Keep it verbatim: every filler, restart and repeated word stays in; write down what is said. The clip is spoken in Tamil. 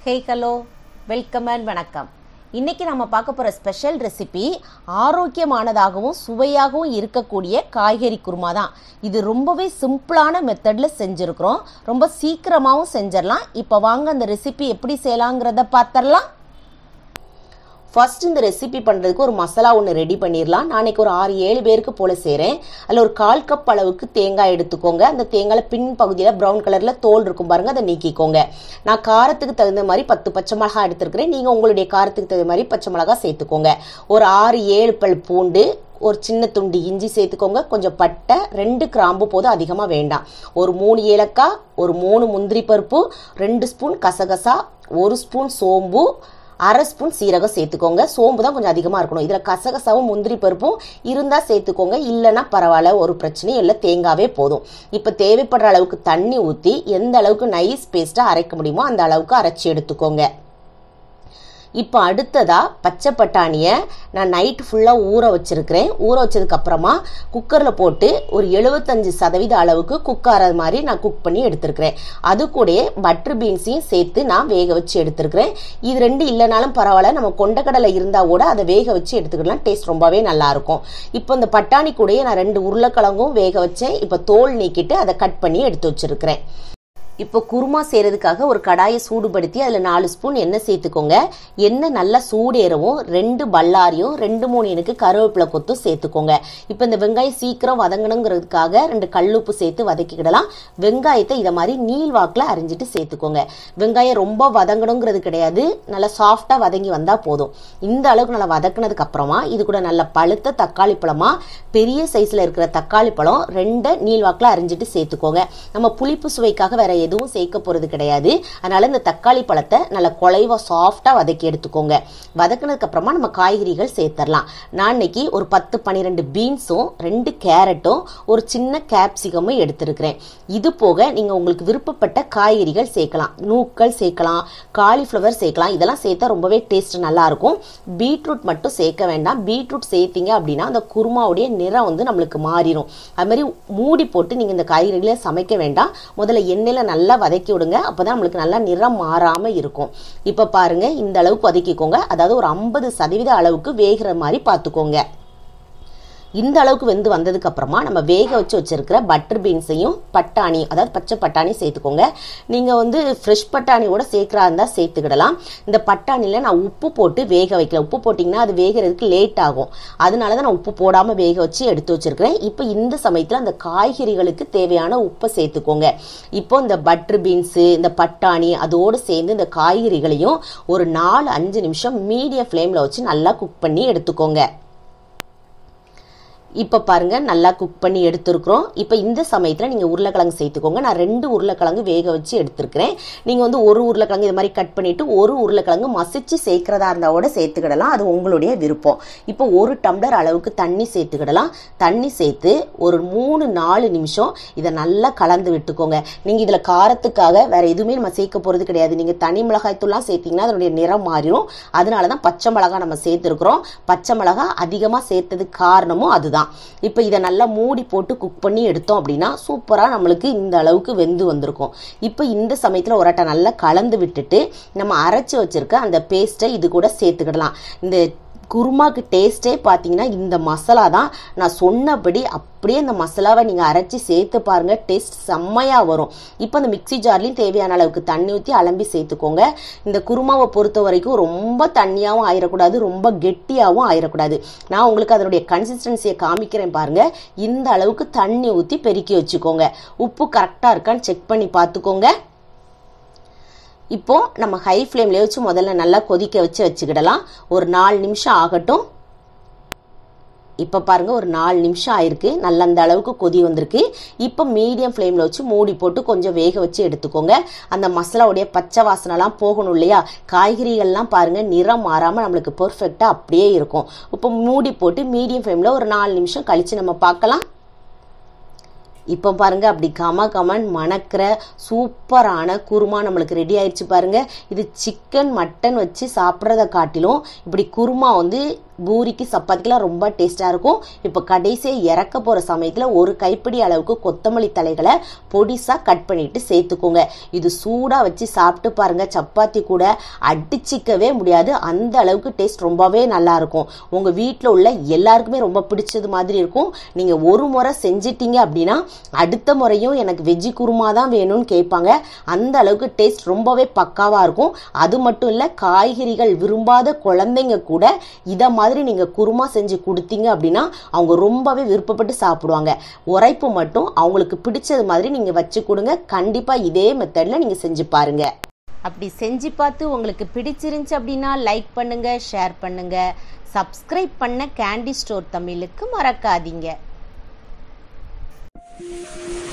ஹே ஹலோ வெல்கம் அண்ட் வணக்கம். இன்னைக்கு நம்ம பார்க்க போகிற ஸ்பெஷல் ரெசிபி ஆரோக்கியமானதாகவும் சுவையாகவும் இருக்கக்கூடிய காய்கறி குருமா தான். இது ரொம்பவே சிம்பிளான மெத்தடில் செஞ்சுருக்கிறோம். ரொம்ப சீக்கிரமாகவும் செஞ்சிடலாம். இப்போ வாங்க அந்த ரெசிபி எப்படி செய்யலாங்கிறத பார்த்துடலாம். ஃபர்ஸ்ட் இந்த ரெசிபி பண்ணுறதுக்கு ஒரு மசாலா ஒன்று ரெடி பண்ணிடலாம். நான் இன்றைக்கி ஒரு ஆறு ஏழு பேருக்கு போல் செய்கிறேன். அதில் ஒரு கால் கப் அளவுக்கு தேங்காய் எடுத்துக்கோங்க. அந்த தேங்காயில் பின் பகுதியில் ப்ரௌன் கலரில் தோல் இருக்கும் பாருங்கள், அதை நீக்கிக்கோங்க. நான் காரத்துக்கு தகுந்த மாதிரி பத்து பச்சை மிளகா எடுத்துருக்கிறேன். நீங்கள் உங்களுடைய காரத்துக்கு தகுந்த மாதிரி பச்சை மிளகா சேர்த்துக்கோங்க. ஒரு ஆறு ஏழு பல் பூண்டு, ஒரு சின்ன துண்டு இஞ்சி சேர்த்துக்கோங்க. கொஞ்சம் பட்டை, ரெண்டு கிராம்பு போதும், அதிகமாக வேண்டாம். ஒரு மூணு ஏலக்காய், ஒரு மூணு முந்திரி பருப்பு, ரெண்டு ஸ்பூன் கசகசா, ஒரு ஸ்பூன் சோம்பு, அரை ஸ்பூன் சீரகம் சேர்த்துக்கோங்க. சோம்பு தான் கொஞ்சம் அதிகமாக இருக்கணும். இதில் கசகசாவும் முந்திரி பருப்பும் இருந்தால் சேர்த்துக்கோங்க, இல்லைன்னா பரவாயில்ல, ஒரு பிரச்சனையும் இல்லை, தேங்காவே போதும். இப்போ தேவைப்படுற அளவுக்கு தண்ணி ஊற்றி எந்த அளவுக்கு நைஸ் பேஸ்ட்டாக அரைக்க முடியுமோ அந்த அளவுக்கு அரைச்சி எடுத்துக்கோங்க. இப்போ அடுத்ததாக பச்சை பட்டாணியை நான் நைட்டு ஃபுல்லாக ஊற வச்சுருக்கிறேன். ஊற வச்சதுக்கப்புறமா குக்கரில் போட்டு ஒரு எழுபத்தஞ்சு சதவீத அளவுக்கு குக் ஆகிறது மாதிரி நான் குக் பண்ணி எடுத்துருக்கிறேன். அது கூட பட்டர் பீன்ஸையும் சேர்த்து நான் வேக வச்சு எடுத்துருக்கிறேன். இது ரெண்டு இல்லைனாலும் பரவாயில்ல, நம்ம கொண்டக்கடலை இருந்தால் கூட அதை வேக வச்சு எடுத்துக்கலாம். டேஸ்ட் ரொம்பவே நல்லாயிருக்கும். இப்போ இந்த பட்டாணி கூடயே நான் ரெண்டு உருளைக்கிழங்கும் வேக வச்சேன். இப்போ தோல் நீக்கிட்டு அதை கட் பண்ணி எடுத்து வச்சுருக்கிறேன். இப்போ குருமா செய்கிறதுக்காக ஒரு கடாயை சூடுபடுத்தி அதில் நாலு ஸ்பூன் எண்ணெய் சேர்த்துக்கோங்க. எண்ணெய் நல்லா சூடேறவும் ரெண்டு பல்லாரியும் ரெண்டு மூணு எனக்கு கருவேப்பிலை கொத்தும் சேர்த்துக்கோங்க. இப்போ இந்த வெங்காயம் சீக்கிரம் வதங்கணுங்கிறதுக்காக ரெண்டு கல்லுப்பு சேர்த்து வதக்கிக்கிடலாம். வெங்காயத்தை இதை மாதிரி நீள் வாக்கில் அரிஞ்சிட்டு சேர்த்துக்கோங்க. வெங்காயம் ரொம்ப வதங்கணுங்கிறது கிடையாது, நல்லா சாஃப்டாக வதங்கி வந்தால் போதும். இந்த அளவுக்கு நல்லா வதக்கினதுக்கு அப்புறமா இது கூட நல்ல பழுத்த தக்காளி பழமாக பெரிய சைஸில் இருக்கிற தக்காளி பழம் ரெண்டை நீள் வாக்கில் அரிஞ்சிட்டு சேர்த்துக்கோங்க. நம்ம புளிப்பு சுவைக்காக வேற எதுவும் சேர்க்க போறது கிடையாது. அதனால இந்த தக்காளி பழத்தை நல்ல குழைவா சாஃப்டா வதக்கி எடுத்துக்கோங்க. வதக்கினதுக்கு அப்புறமா நம்ம காய்கறிகள் சேர்த்தரலாம். நான் இன்னைக்கு ஒரு பத்து பன்னிரெண்டு பீன்ஸும் ரெண்டு கேரட்டும் ஒரு சின்ன கேப்சிகமும் எடுத்திருக்கிறேன். இது போக நீங்க உங்களுக்கு விருப்பப்பட்ட காய்கறிகள் சேர்க்கலாம். நூக்கல் சேர்க்கலாம், காலிஃப்ளவர் சேர்க்கலாம். இதெல்லாம் சேர்த்தா ரொம்பவே டேஸ்ட் நல்லா இருக்கும். பீட்ரூட் மட்டும் சேர்க்க வேண்டாம். பீட்ரூட் சேர்த்தீங்க அப்படின்னா அந்த குருமாவுடைய நிறம் வந்து நம்மளுக்கு மாறிடும். அது மாதிரி மூடி போட்டு நீங்க இந்த காய்கறிகளை சமைக்க வேண்டாம். முதல்ல எண்ணெயில நல்லா வதக்கி விடுங்க. அப்பதான் நம்மளுக்கு நல்லா நிறம் மாறாம இருக்கும். இப்ப பாருங்க, இந்த அளவுக்கு வதக்கிக்கோங்க. அதாவது ஒரு ஐம்பது சதவீத அளவுக்கு வேகிற மாதிரி பார்த்துக்கோங்க. இந்த அளவுக்கு வெந்து வந்ததுக்கு அப்புறமா நம்ம வேக வச்சு வச்சிருக்கிற பட்டர் பீன்ஸையும் பட்டாணி, அதாவது பச்சை பட்டாணி சேர்த்துக்கோங்க. நீங்க வந்து ஃப்ரெஷ் பட்டாணியோட சேர்க்கிறா இருந்தா சேர்த்துக்கிடலாம். இந்த பட்டாணியில நான் உப்பு போட்டு வேக வைக்கல. உப்பு போட்டிங்கன்னா அது வேகிறதுக்கு லேட் ஆகும். அதனால தான் நான் உப்பு போடாம வேக வச்சு எடுத்து வச்சிருக்கிறேன். இப்போ இந்த சமயத்தில் அந்த காய்கறிகளுக்கு தேவையான உப்பை சேர்த்துக்கோங்க. இப்போ இந்த பட்டர் பீன்ஸு, இந்த பட்டாணி அதோடு சேர்ந்து இந்த காய்கறிகளையும் ஒரு நாலு அஞ்சு நிமிஷம் மீடியம் ஃப்ளேம்ல வச்சு நல்லா குக் பண்ணி எடுத்துக்கோங்க. இப்போ பாருங்க, நல்லா குக் பண்ணி எடுத்துருக்குறோம். இப்போ இந்த சமயத்தில் நீங்கள் உருளைக்கிழங்கு சேர்த்துக்கோங்க. நான் ரெண்டு உருளைக்கிழங்கு வேக வச்சு எடுத்துருக்கிறேன். நீங்கள் வந்து ஒரு உருளைக்கிழங்கு இது மாதிரி கட் பண்ணிவிட்டு ஒரு உருளைக்கிழங்கு மசிச்சு சேர்க்கிறதா இருந்தாவோட சேர்த்துக்கிடலாம். அது உங்களுடைய விருப்பம். இப்போ ஒரு டம்ளர் அளவுக்கு தண்ணி சேர்த்துக்கிடலாம். தண்ணி சேர்த்து ஒரு மூணு நாலு நிமிஷம் இதை நல்லா கலந்து விட்டுக்கோங்க. நீங்கள் இதில் காரத்துக்காக வேற எதுவுமே நம்ம சேர்க்க போகிறது கிடையாது. நீங்கள் தனி மிளகாய்த்தூள்லாம் சேர்த்தீங்கன்னா அதனுடைய நிறம் மாறிடும். அதனால தான் பச்சை மிளகாய் நம்ம சேர்த்துருக்குறோம். பச்சை மிளகாய் அதிகமாக சேர்த்ததுக்கு காரணமும் அதுதான். இப்போ இதை நல்லா மூடி போட்டு குக் பண்ணி எடுத்தோம் அப்படின்னா சூப்பரா நம்மளுக்கு இந்த அளவுக்கு வெந்து வந்திருக்கும். இப்போ இந்த சமயத்தில் ஒரு அட்டை நல்லா கலந்து விட்டுட்டு நம்ம அரைச்சி வச்சிருக்க அந்த பேஸ்ட்டை இது கூட சேர்த்துக்கிடலாம். இந்த குருமாக்கு டேஸ்ட்டே பார்த்தீங்கன்னா இந்த மசாலா தான். நான் சொன்னபடி அப்படியே இந்த மசாலாவை நீங்கள் அரைச்சி சேர்த்து பாருங்க, டேஸ்ட் செம்மையாக வரும். இப்போ அந்த மிக்சி ஜார்லையும் தேவையான அளவுக்கு தண்ணி ஊற்றி அலம்பி சேர்த்துக்கோங்க. இந்த குருமாவை பொறுத்த வரைக்கும் ரொம்ப தண்ணியாகவும் ஆயிடக்கூடாது, ரொம்ப கெட்டியாகவும் ஆயிடக்கூடாது. நான் உங்களுக்கு அதனுடைய கன்சிஸ்டன்சியை காமிக்கிறேன் பாருங்க. இந்த அளவுக்கு தண்ணி ஊற்றி பெருக்கி வச்சுக்கோங்க. உப்பு கரெக்டாக இருக்கான்னு செக் பண்ணி பார்த்துக்கோங்க. இப்போ நம்ம ஹை ஃப்ளேம்ல வச்சு முதல்ல நல்லா கொதிக்க வச்சு வச்சுக்கிடலாம். ஒரு நாலு நிமிஷம் ஆகட்டும். இப்போ பாருங்க, ஒரு நாலு நிமிஷம் ஆயிருக்கு. நல்லா அந்த அளவுக்கு கொதி வந்திருக்கு. இப்போ மீடியம் ஃப்ளேம்ல வச்சு மூடி போட்டு கொஞ்சம் வேக வச்சு எடுத்துக்கோங்க. அந்த மசாலாவுடைய பச்சை வாசனைலாம் போகணும் இல்லையா? காய்கறிகள்லாம் பாருங்க நிறம் மாறாம நம்மளுக்கு பெர்ஃபெக்டா அப்படியே இருக்கும். இப்போ மூடி போட்டு மீடியம் ஃப்ளேம்ல ஒரு நாலு நிமிஷம் கழிச்சு நம்ம பார்க்கலாம். இப்போ பாருங்க, அப்படி கம கமன் மணக்கிற சூப்பரான குருமா நம்மளுக்கு ரெடி ஆயிடுச்சு பாருங்க. இது சிக்கன் மட்டன் வச்சு சாப்பிட்றத காட்டிலும் இப்படி குருமா வந்து பூரிக்கு சப்பாத்திக்கெல்லாம் ரொம்ப டேஸ்ட்டாக இருக்கும். இப்போ கடைசியாக இறக்க போகிற சமயத்தில் ஒரு கைப்பிடி அளவுக்கு கொத்தமல்லி தலைகளை பொடிசாக கட் பண்ணிட்டு சேர்த்துக்கோங்க. இது சூடாக வச்சு சாப்பிட்டு பாருங்க, சப்பாத்தி கூட அடிச்சிக்கவே முடியாது. அந்த அளவுக்கு டேஸ்ட் ரொம்பவே நல்லா இருக்கும். உங்கள் வீட்டில் உள்ள எல்லாருக்குமே ரொம்ப பிடிச்சது மாதிரி இருக்கும். நீங்கள் ஒரு முறை செஞ்சிட்டீங்க அப்படின்னா அடுத்த முறையும் எனக்கு வெஜ்ஜி குருமா தான் வேணும்னு கேட்பாங்க. அந்த அளவுக்கு டேஸ்ட் ரொம்பவே பக்காவாக இருக்கும். அது மட்டும் இல்லை, காய்கறிகள் விரும்பாத குழந்தைங்க கூட இதை மாதிரி நீங்கள் குருமா செஞ்சு கொடுத்தீங்க அப்படின்னா அவங்க ரொம்பவே விருப்பப்பட்டு சாப்பிடுவாங்க. உரைப்பு மட்டும் அவங்களுக்கு பிடிச்சது மாதிரி நீங்கள் வச்சு கொடுங்க. கண்டிப்பாக இதே மெத்தடில் நீங்கள் செஞ்சு பாருங்க. அப்படி செஞ்சு பார்த்து உங்களுக்கு பிடிச்சிருந்துச்சு அப்படின்னா லைக் பண்ணுங்க, ஷேர் பண்ணுங்க, சப்ஸ்கிரைப் பண்ண கேண்டி ஸ்டோர் தமிழுக்கு மறக்காதீங்க.